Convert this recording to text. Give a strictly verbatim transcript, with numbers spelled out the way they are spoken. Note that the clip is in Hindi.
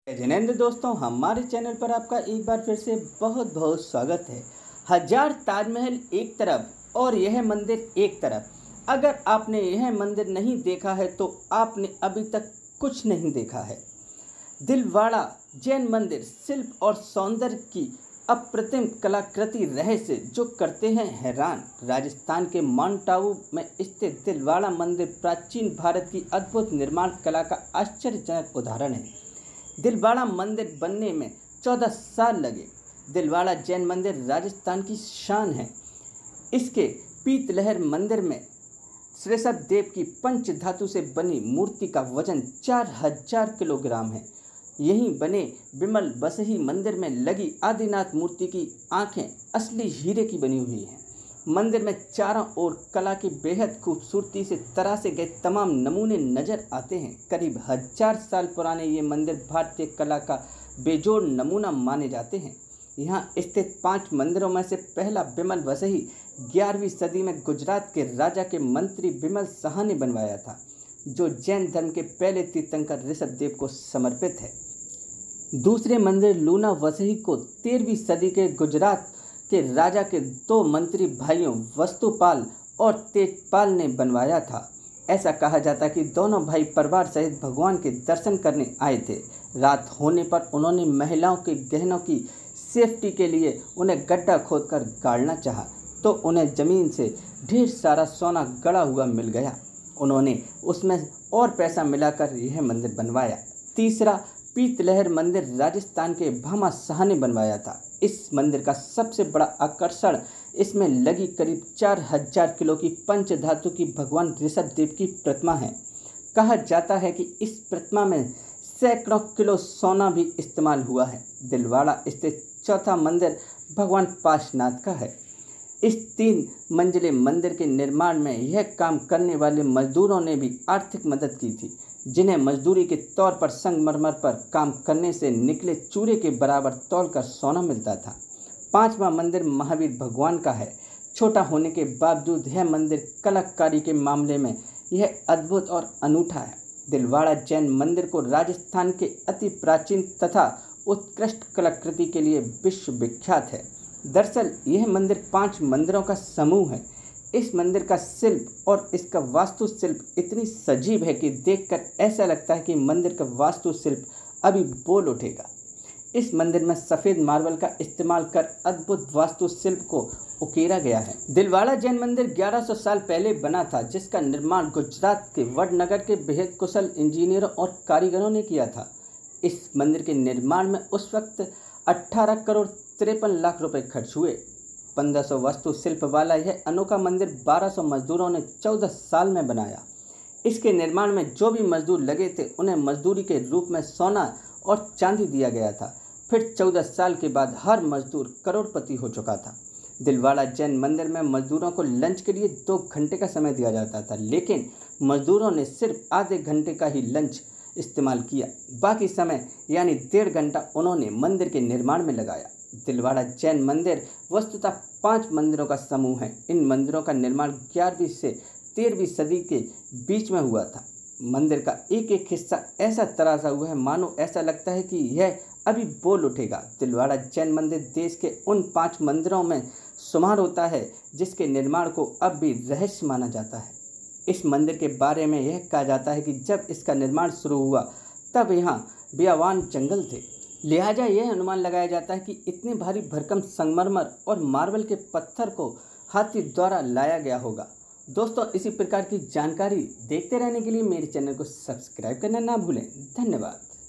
जिनेंद्र दोस्तों, हमारे चैनल पर आपका एक बार फिर से बहुत बहुत स्वागत है। हजार ताजमहल एक तरफ और यह मंदिर एक तरफ। अगर आपने यह मंदिर नहीं देखा है तो आपने अभी तक कुछ नहीं देखा है। दिलवाड़ा जैन मंदिर शिल्प और सौंदर्य की अप्रतिम कलाकृति रहस्य जो करते हैं हैरान। राजस्थान के माउंट आबू में स्थित दिलवाड़ा मंदिर प्राचीन भारत की अद्भुत निर्माण कला का आश्चर्यजनक उदाहरण है। दिलवाड़ा मंदिर बनने में चौदह साल लगे। दिलवाड़ा जैन मंदिर राजस्थान की शान है। इसके पीतलहर मंदिर में ऋषभ देव की पंच धातु से बनी मूर्ति का वजन चार हजार किलोग्राम है। यहीं बने विमल बसही मंदिर में लगी आदिनाथ मूर्ति की आंखें असली हीरे की बनी हुई हैं। मंदिर में चारों ओर कला की बेहद खूबसूरती से तरासे गए तमाम नमूने नजर आते हैं। करीब हजार साल पुराने ये मंदिर भारतीय कला का बेजोड़ नमूना माने जाते हैं। यहाँ स्थित पांच मंदिरों में से पहला विमल बसही ग्यारहवीं सदी में गुजरात के राजा के मंत्री विमल शाह ने बनवाया था, जो जैन धर्म के पहले तीर्थंकर ऋषभ देव को समर्पित है। दूसरे मंदिर लूना वसही को तेरहवीं सदी के गुजरात के राजा के दो मंत्री भाइयों वस्तुपाल और तेजपाल ने बनवाया था। ऐसा कहा जाता कि दोनों भाई परिवार सहित भगवान के दर्शन करने आए थे। रात होने पर उन्होंने महिलाओं के गहनों की सेफ्टी के लिए उन्हें गड्ढा खोदकर गाड़ना चाहा, तो उन्हें ज़मीन से ढेर सारा सोना गड़ा हुआ मिल गया। उन्होंने उसमें और पैसा मिलाकर यह मंदिर बनवाया। तीसरा पीतलहर मंदिर राजस्थान के भामा शाह ने बनवाया था। इस मंदिर का सबसे बड़ा आकर्षण इसमें लगी करीब चार हजार किलो की पंच धातु की भगवान ऋषभ देव की प्रतिमा है। कहा जाता है कि इस प्रतिमा में सैकड़ों किलो सोना भी इस्तेमाल हुआ है। दिलवाड़ा स्थित चौथा मंदिर भगवान पाशनाथ का है। इस तीन मंजिले मंदिर के निर्माण में यह काम करने वाले मजदूरों ने भी आर्थिक मदद की थी, जिन्हें मजदूरी के तौर पर संगमरमर पर काम करने से निकले चूरे के बराबर तौलकर सोना मिलता था। पांचवा मंदिर महावीर भगवान का है। छोटा होने के बावजूद यह मंदिर कलाकारी के मामले में यह अद्भुत और अनूठा है। दिलवाड़ा जैन मंदिर को राजस्थान के अति प्राचीन तथा उत्कृष्ट कलाकृति के लिए विश्व विख्यात है। दरअसल यह मंदिर पांच मंदिरों का समूह है। इस मंदिर का शिल्प और इसका वास्तुशिल्प इतनी सजीव है कि देखकर ऐसा लगता है कि मंदिर का वास्तुशिल्प अभी बोल उठेगा। इस मंदिर में सफ़ेद मार्बल का इस्तेमाल कर अद्भुत वास्तुशिल्प को उकेरा गया है। दिलवाड़ा जैन मंदिर ग्यारह सौ साल पहले बना था, जिसका निर्माण गुजरात के वडनगर के बेहद कुशल इंजीनियरों और कारीगरों ने किया था। इस मंदिर के निर्माण में उस वक्त अट्ठारह करोड़ तिरपन लाख रुपए खर्च हुए। पंद्रह सौ वास्तु शिल्प वाला यह अनोखा मंदिर बारह सौ मजदूरों ने चौदह साल में बनाया। इसके निर्माण में जो भी मजदूर लगे थे उन्हें मजदूरी के रूप में सोना और चांदी दिया गया था। फिर चौदह साल के बाद हर मजदूर करोड़पति हो चुका था। दिलवाड़ा जैन मंदिर में मजदूरों को लंच के लिए दो घंटे का समय दिया जाता था, लेकिन मजदूरों ने सिर्फ आधे घंटे का ही लंच इस्तेमाल किया। बाकी समय यानी डेढ़ घंटा उन्होंने मंदिर के निर्माण में लगाया। दिलवाड़ा जैन मंदिर वस्तुतः पांच मंदिरों का समूह है। इन मंदिरों का निर्माण ग्यारहवीं से तेरहवीं सदी के बीच में हुआ था। मंदिर का एक एक हिस्सा ऐसा तरासा हुआ है मानो ऐसा लगता है कि यह अभी बोल उठेगा। दिलवाड़ा जैन मंदिर देश के उन पांच मंदिरों में शुमार होता है जिसके निर्माण को अब भी रहस्य माना जाता है। इस मंदिर के बारे में यह कहा जाता है कि जब इसका निर्माण शुरू हुआ तब यहाँ बियावान जंगल थे, लिहाजा यह अनुमान लगाया जाता है कि इतने भारी भरकम संगमरमर और मार्बल के पत्थर को हाथी द्वारा लाया गया होगा। दोस्तों, इसी प्रकार की जानकारी देखते रहने के लिए मेरे चैनल को सब्सक्राइब करना ना भूलें। धन्यवाद।